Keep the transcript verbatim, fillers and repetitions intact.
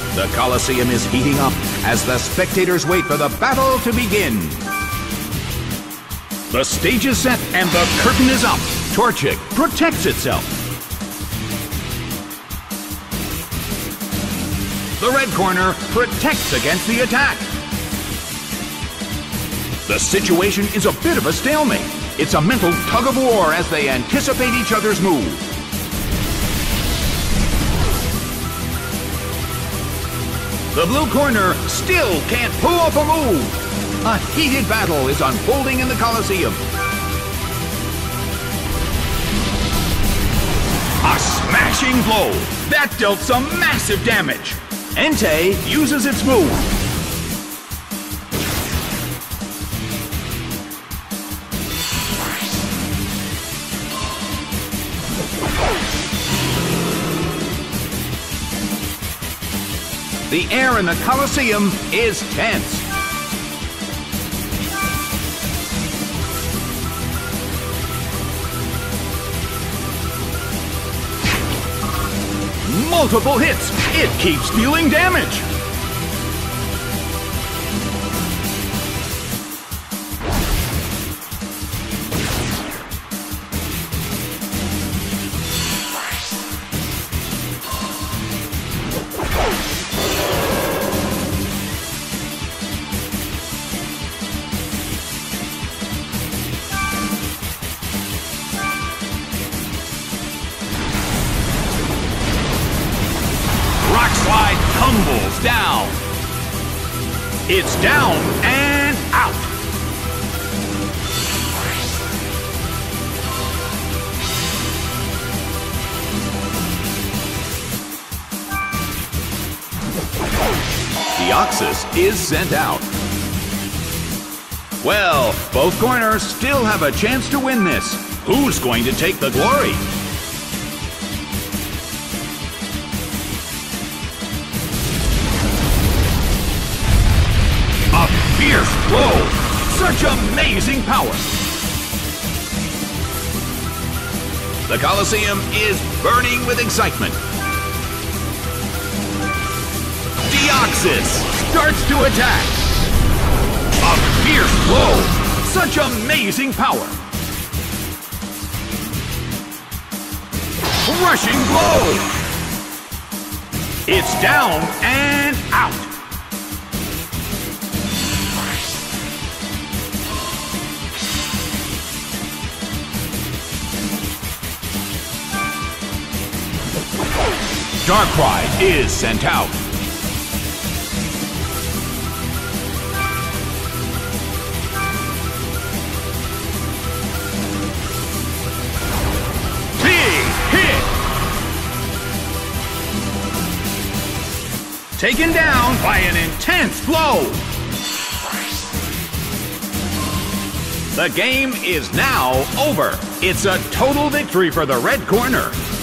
The Colosseum is heating up as the spectators wait for the battle to begin. The stage is set and the curtain is up. Torchic protects itself. The red corner protects against the attack. The situation is a bit of a stalemate. It's a mental tug of war as they anticipate each other's move. The blue corner still can't pull off a move. A heated battle is unfolding in the Colosseum. A smashing blow. That dealt some massive damage. Entei uses its move. The air in the Colosseum is tense. Multiple hits. It keeps dealing damage. Tumbles down. It's down and out. Deoxys is sent out. Well, both corners still have a chance to win this. Who's going to take the glory? Fierce blow! Such amazing power! The Colosseum is burning with excitement. Deoxys starts to attack. A fierce blow! Such amazing power! Rushing blow! It's down and out. Darkrai is sent out. Big hit! Taken down by an intense blow. The game is now over. It's a total victory for the red corner.